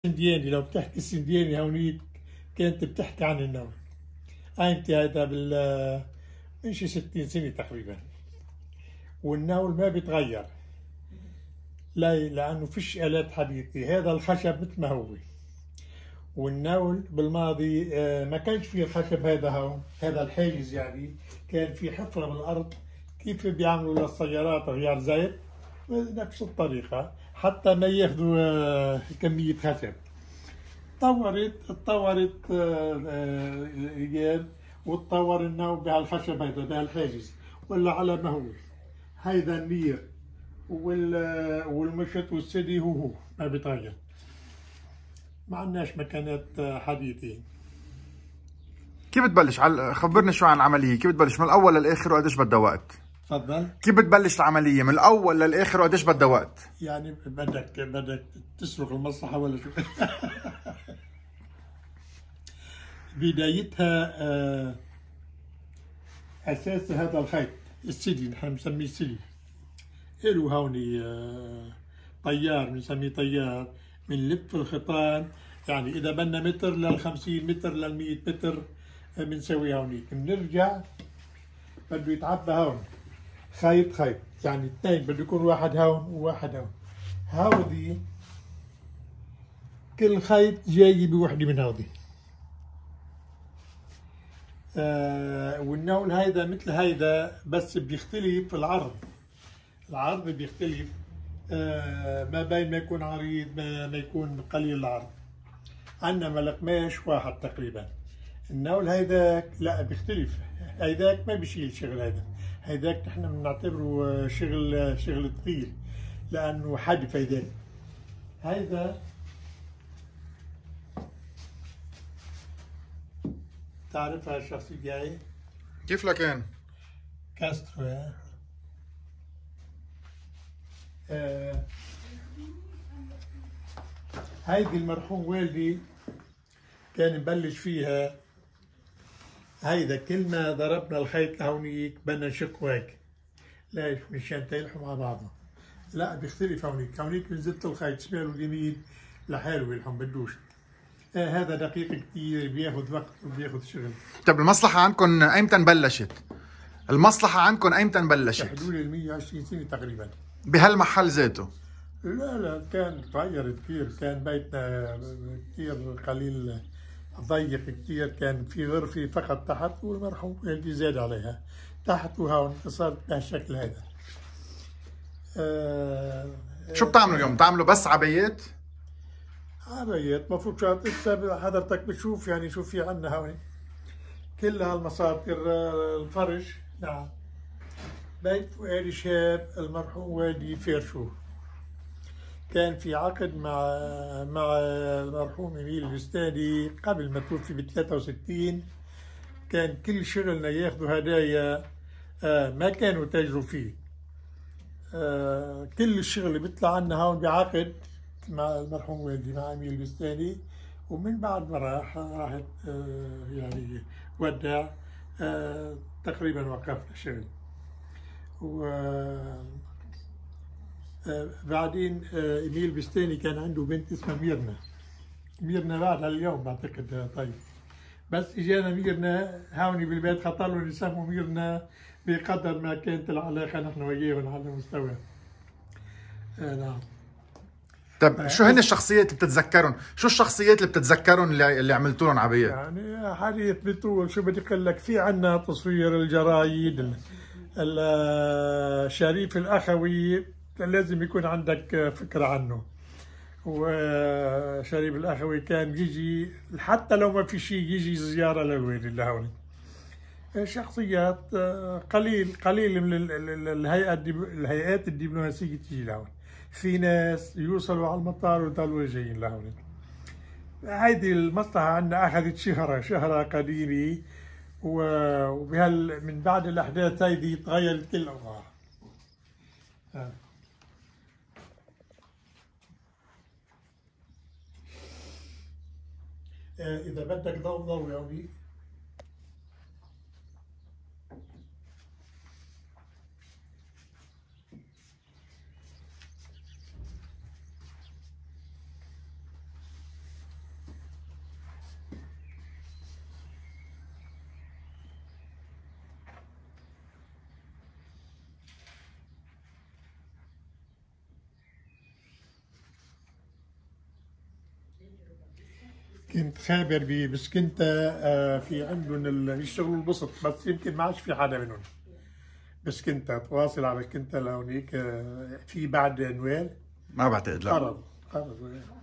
السندياني، لو بتحكي السندياني هونيك كانت بتحكي عن النول. قايمتي هذا من شي 60 سنة تقريبا، والنول ما بيتغير. لا، لأنه فيش آلات حديثة، هذا الخشب مثل ما هو. والنول بالماضي ما كانش فيه الخشب هذا هون، هذا الحاجز يعني كان في حفرة بالأرض. كيف بيعملوا للسيارات غيار زيت، نفس الطريقة حتى ما ياخذوا كمية خشب. اتطورت الايام، وتطور النوم بهالخشب هذا بهالحاجز، ولا على ما هو. هيدا النير والمشط والثدي هو ما بيتغير. ما عندناش مكانات حديثة. كيف بتبلش خبرني شو عن العملية، كيف بتبلش من الأول للآخر وقديش بدها وقت؟ تفضل. كيف بتبلش العملية من الأول للآخر وقديش بدها وقت؟ يعني بدك تسرق المصلحة ولا شو؟ بدايتها أساس هذا الخيط السلي، نحن بنسميه سلي. إلو هوني طيار، بنسميه طيار. بنلف الخيطان، يعني إذا بدنا متر لل50 متر لل100 متر بنسوي هونيك. بنرجع بده يتعبى هون خيط، يعني اثنين بده يكون واحد هون وواحد هون. هودي كل خيط جاي بوحدة من هودي. والنول هيدا مثل هيدا، بس بيختلف العرض بيختلف. ما بين ما يكون عريض ما يكون قليل العرض. عندنا القماش واحد تقريبا. النول هيداك لا بيختلف، هيداك ما بيشيل شغل. هيداك نحن بنعتبره شغل ثقيل، لأنه حدف. هيدا تعرفها الشخصية هاي؟ كيف لكان؟ كاسترو. هيدي المرحوم والدي كان مبلش فيها. هيدا كل ما ضربنا الخيط لهونيك بدنا نشق هيك. ليش؟ مشان تيلحوا مع بعضهم. لا بيختلف هونيك بنزت الخيط شمال واليمين لحاله يلحم بدوش. هذا دقيق كتير، بياخذ وقت وبياخذ شغل. طيب المصلحة عندكم ايمتى بلشت؟ حدود ال 120 سنة تقريبا. بهالمحل ذاته؟ لا كان تغير كثير. كان بيتنا كثير قليل، ضيق كثير. كان في غرفة فقط تحت، والمرحوم والدي زاد عليها تحت، وهون صارت بهالشكل هذا. شو بتعملوا اليوم؟ بتعملوا بس عبايات؟ عبايات مفروشات. لسه حضرتك بتشوف يعني شو في عندنا هون. كل هالمساطر الفرش. نعم. بيت فؤاد شاب المرحوم والدي فرشوه. كان في عقد مع المرحوم إميل البستاني قبل ما توفي ب 63. كان كل شغلنا ياخذوا هدايا، ما كانوا تاجروا فيه. كل الشغل اللي بيطلع عنا هون بعقد مع المرحوم والدي مع إميل البستاني. ومن بعد ما راحت يعني ودع، تقريبا وقفنا شغل. بعدين إميل بستاني كان عنده بنت اسمها ميرنا بعد هاليوم بعتقد. طيب بس اجانا ميرنا هوني بالبيت، خطر له يسموا ميرنا بقدر ما كانت العلاقه نحن وياهم على مستوى. نعم. طيب شو هن الشخصيات اللي بتتذكرهم؟ شو الشخصيات اللي بتتذكرهم اللي عملتوا لهم عبايات؟ يعني حديث بطول. شو بدي اقول لك، في عنا تصوير الجرايد. الشريف الأخوي لازم يكون عندك فكرة عنه. وشريف الأخوي كان يجي حتى لو ما في شيء، يجي زيارة للوالد لهون. شخصيات قليل من الهيئات الدبلوماسية تيجي لهون. في ناس يوصلوا على المطار ويضلوا جايين لهون. هيدي المصلحة عندنا أخذت شهرة قديمة، من بعد الأحداث هيدي تغيرت كل الأوضاع. إذا بدك ضوء يعني. كنت خابر بسكنتا، في عندهم يشتغلوا البسط، بس يمكن ما عادش في حدا منهم. بسكنتا تواصل على كنتا لهونيك، في بعد نويل ما بعتقد، لا. قرض